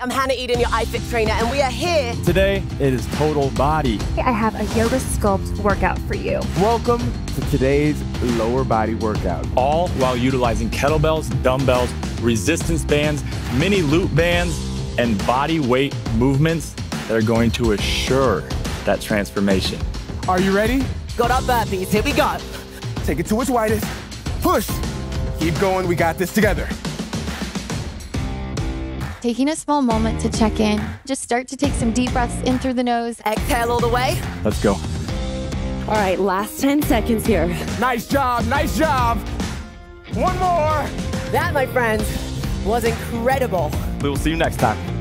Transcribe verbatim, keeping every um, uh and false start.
I'm Hannah Eden, your iFit trainer, and we are here. Today, it is total body. I have a yoga sculpt workout for you. Welcome to today's lower body workout. All while utilizing kettlebells, dumbbells, resistance bands, mini loop bands, and body weight movements that are going to assure that transformation. Are you ready? Got our burpees, here we go. Take it to its widest. Push. Keep going, we got this together. Taking a small moment to check in. Just start to take some deep breaths in through the nose. Exhale all the way. Let's go. All right, last ten seconds here. Nice job, nice job. One more. That, my friends, was incredible. We will see you next time.